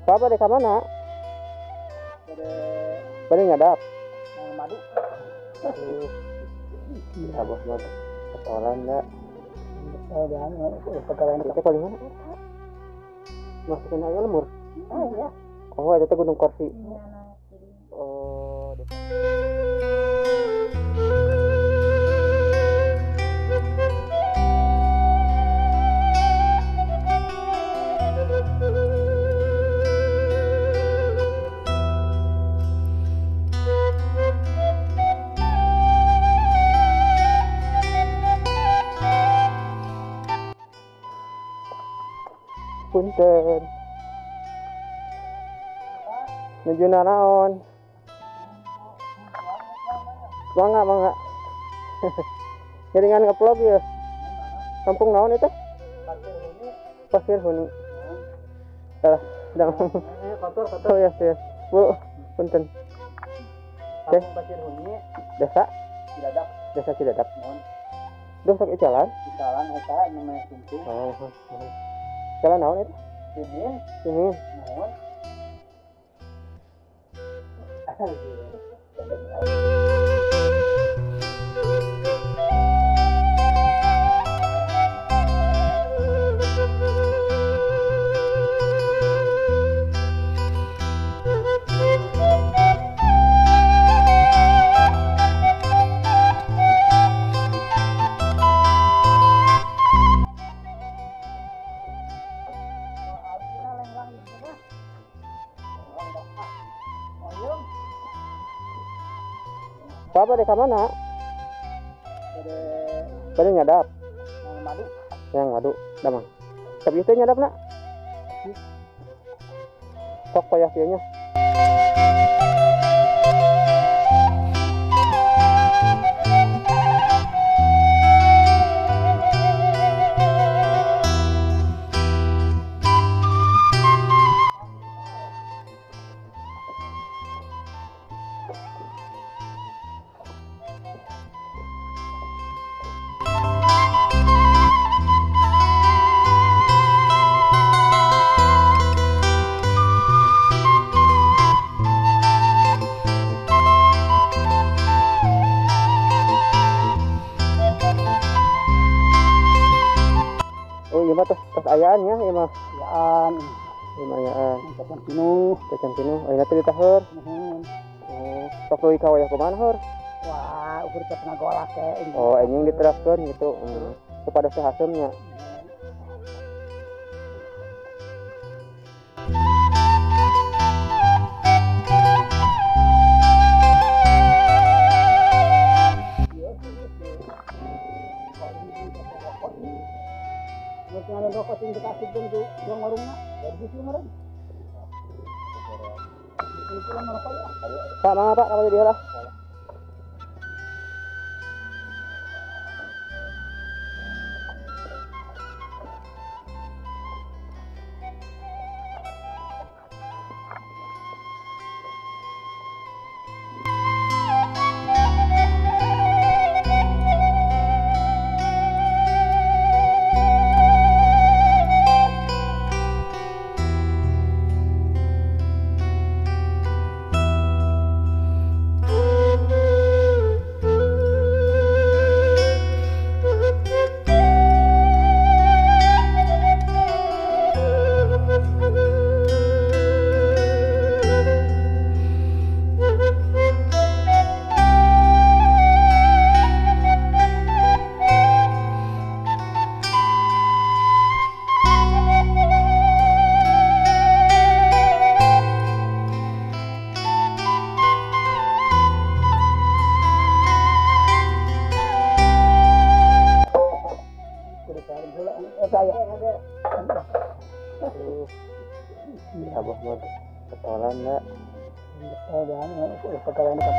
Papa dek mana? Pada nyadap. Yang madu. Abah mah ketolan enggak? Oh, dan pegawai Itu paling mana? Masukin aja lemur. Oh iya. Oh, itu teh Gunung Korsi. Iya, nah. Oh, punten. Nuju naon? Mangga. Jaringan nge-vlog ya. Kampung naon itu? Pasir Huni. Sedang Kotor. oh ya. Bu, punten. Kampung Pasir Huni, Desa Cidadak. Cidadak. Mohon. Duh sok jalan. Di jalan eta namanya Sungkung. Oh. Jalan naon itu? Ini, Ini. mohon. Papa dek mana? Pada nyadap. Yang madu. Yang madu, damang. Tapi itu nyadap nak. Sok payah pianya. Oh iya mah tos ayaannya iya mah. Yaan. Lumayan. Kapan pinuh. Cacan pinu. Oh iya teh ditaheur. Mohon. Oh, sok leuwih ka wayah kumaha heur? Wah, ukur teh pernah golak teh. Oh, anjing diterapkeun gitu. Kepada sehasemnya. Nggak ada rokok yang kita asik dan tuh yang warungnya dari situ kemarin. Itu lah merokok ya. Pak, mangga Pak, kalau jadi lah. Abah mah ketolan enggak? Oh, dan pegawai ini.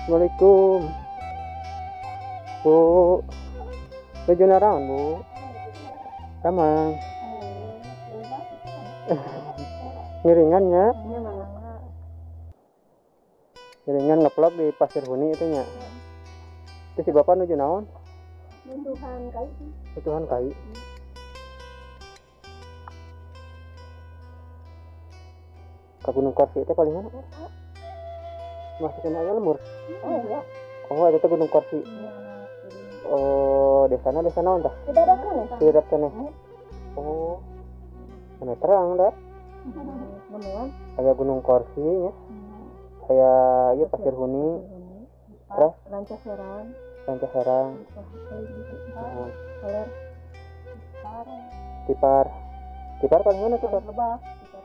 Assalamualaikum. Bu. Tujuh narangan, Bu. Kamang. Ngiringannya. Ngiringan ngeplok di Pasir Huni itu nya. Itu si bapak nuju naon? Butuhan kai. Ke Gunung Korsi itu paling mana? Masukin aja lemur. Oh, itu Gunung Korsi. Oh, desa naon tah? Tidak kene. Oh. Sana terang dah. Kayak Gunung Korsi nya. Kayak ieu Pasir Huni. Terus Rancaserang. Tipar paling mana Tipar? Lebak.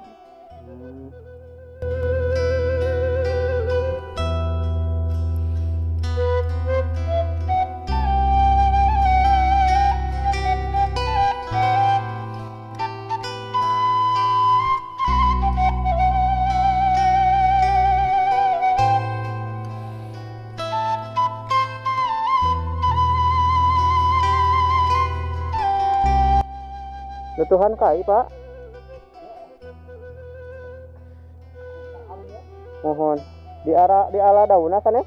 Letuhan kai, Pak. Mohon di ala daunna kan ya?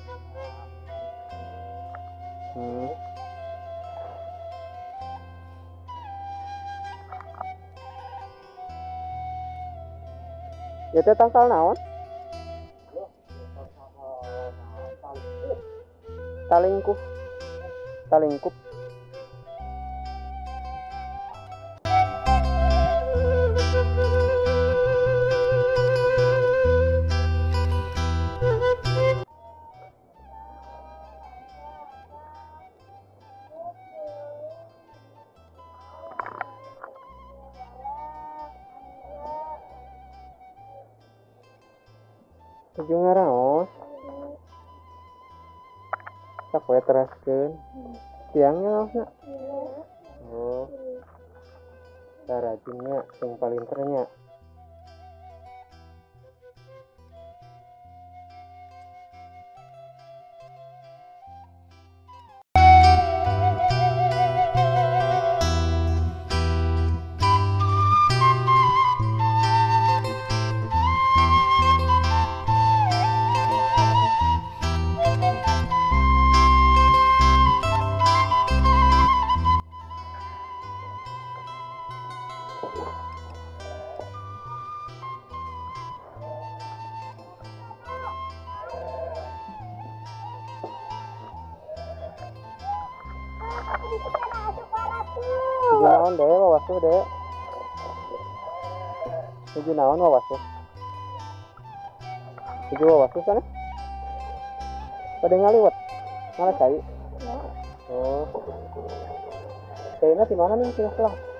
Ya teh tangkal naon? Talingkup. Tujuh ngaraos. Sapoe teraskeun. Tiangnya ngaosna. Oh. Sarajinnya sing paling ternya. Tujuh naon deh, wawasuh deh. Tujuh naon wawasuh. Tujuh wawasuh sana. Pada ngaliwat. Mana cai? Oh. Cainya di mana nih? Sini selang.